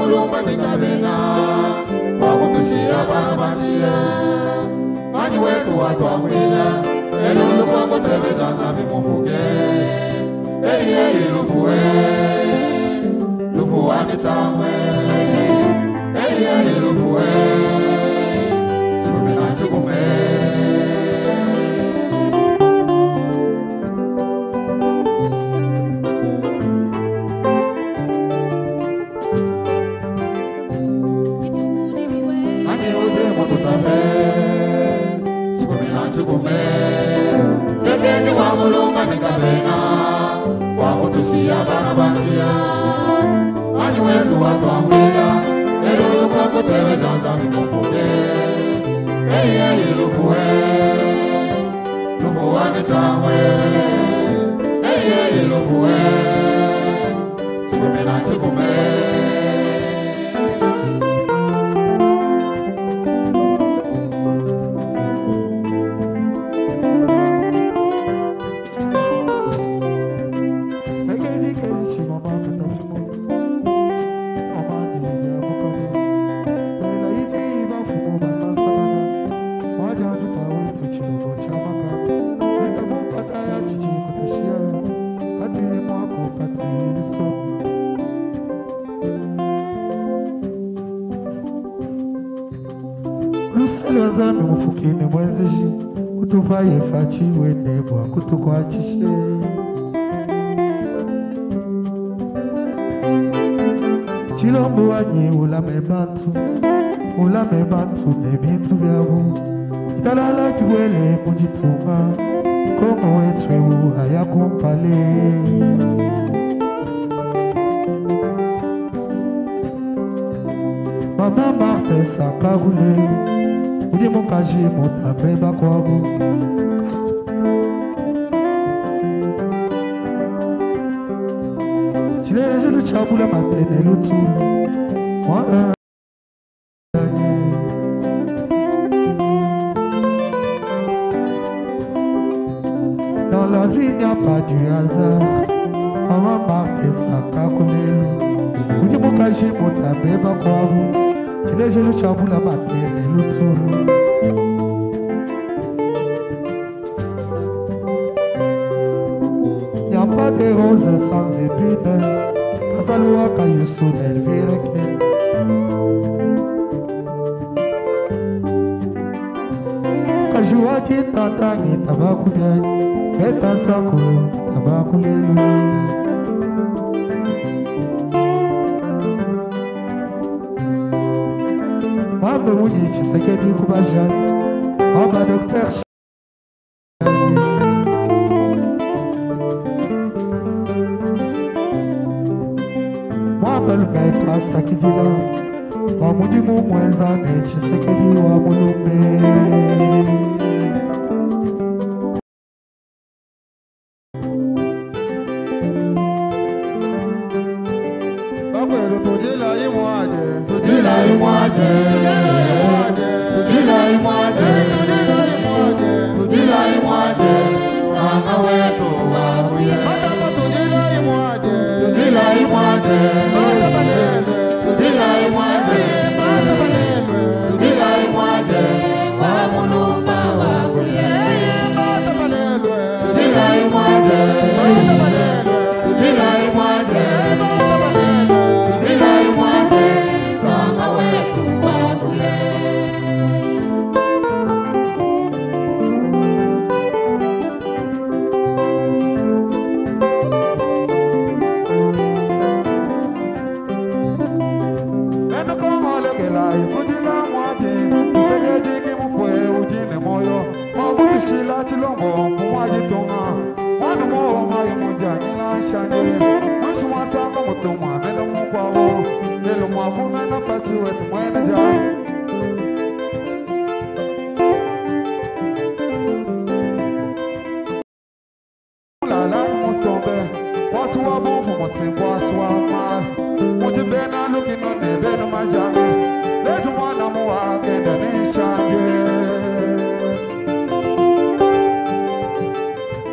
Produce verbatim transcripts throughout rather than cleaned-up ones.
mulumba nikabena wakutushia barabashia mani wetu watu wawila elu lukongo tebeza na bimufuge eliye ilufuwe lufuwa nitamwe eliye ilufuwe chumina chukume Sekeni wa mulumba nikabena wakutushia barabashia mani wetu watu wawila elu lukongo tebeza na bimufuge eliye ilufuwe lufuwa nitamwe eliye ilufuwe chumina chukume Wazami mufukini mwenzishi utuvaye fachi wenebwa kutukwachishe Chilombo wanyi ulame bantu ulame bantu nebintu byabu Italala kiwele mujitunga Kongo wetwewu ayakumpale Mama Marte sakagule Udi mukaji mutabeba kwabu Chileje luchabula matene lutu Mwana Dans la vie il n'y a pas du hasard Mama Marte sakakulelu Udi mukaji mutabeba kwabu Chileje luchabula matene lutu Y'a pas de roses sans épines Kasalua kayusu nervireke Kajuati tatangi tabaku biani Eta saku tabaku lelu Mamba muni chisekedi kubajani Mamba docteur Mamba lumetra sakidila Mamudi mumwezane chisekedi wa mulume Bakwelo tujila imwaje Tujila imwaje Tujila imwaje Tujila imwaje Sana wetu wahuye Matapa tujila imwaje Tujila imwaje Matapa lele Tujila imwaje Matapa lele Tujila imwaje Wa mulumba wahuye Matapa lele Tujila imwaje Matapa lele Tujila imwaje Matapa lele Tujila imwaje Sana wetu wahuye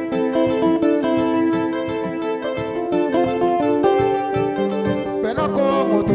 Moto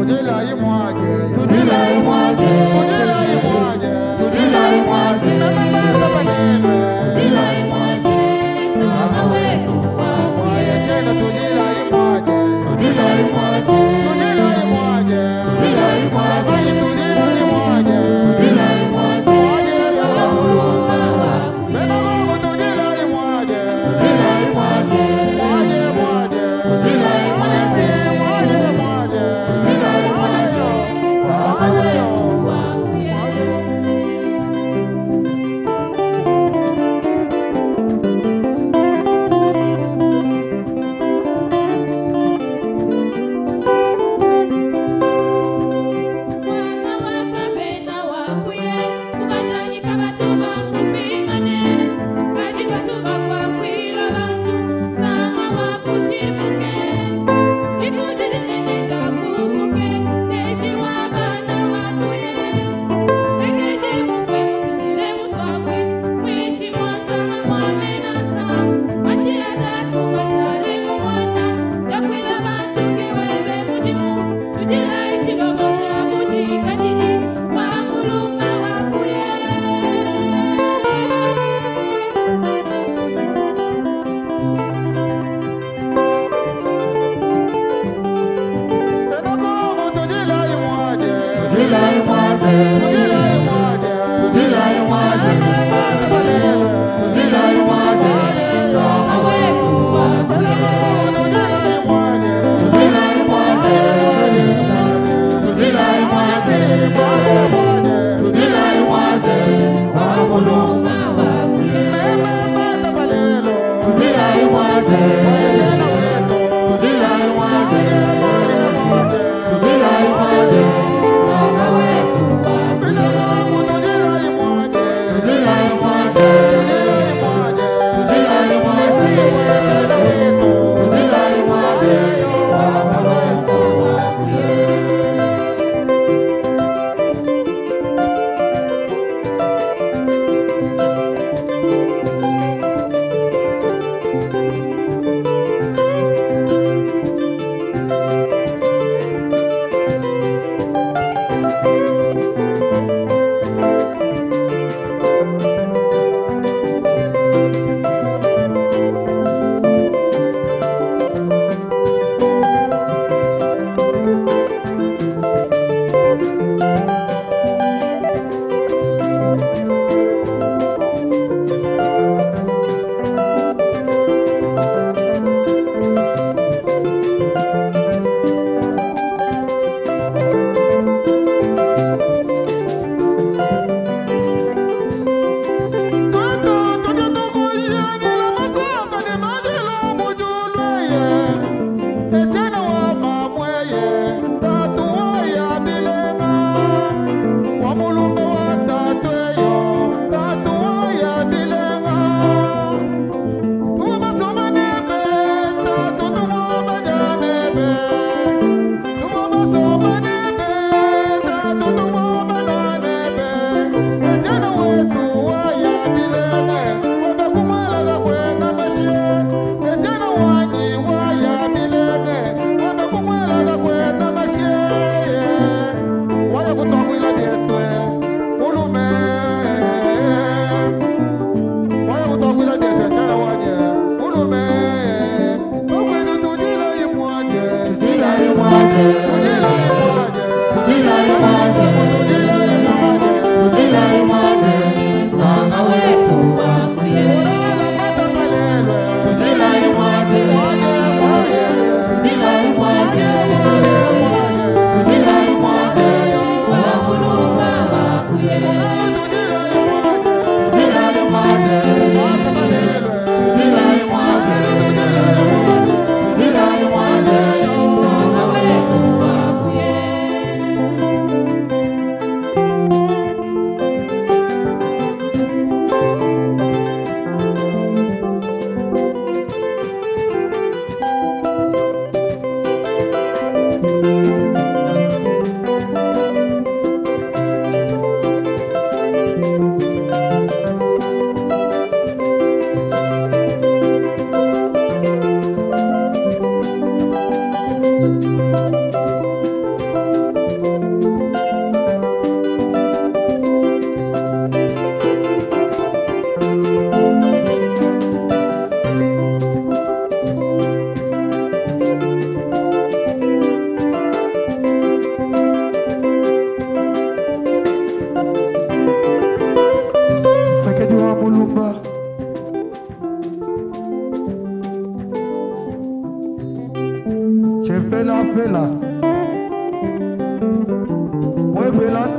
Thank you.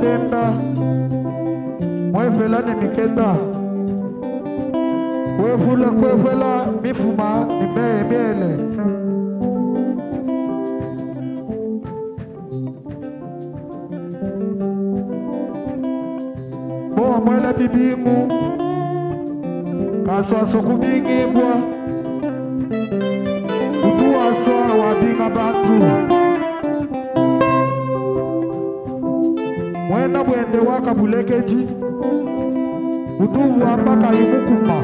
matenda mwevela ni miketa wevula kwevela mifuma nimeye miele boa mwela bibingu kaswaso kubingibwa utuwaso wabinga bantu mwena bwende wakabulekeji utubu ambaka imukuma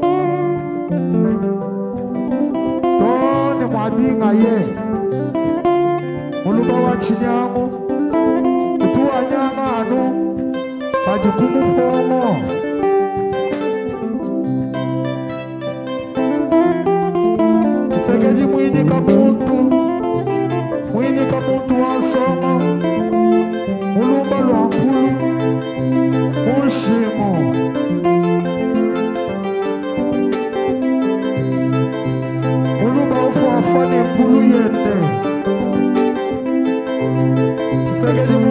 tone mwabinga ye muluba wa chinyamu utuwa nyama anu majukumu fomo Segeji mwini kamuntu mwini kamuntu wansoma mulumba lwankulu mushimo mulumba ufu afane mpulu yende Segeji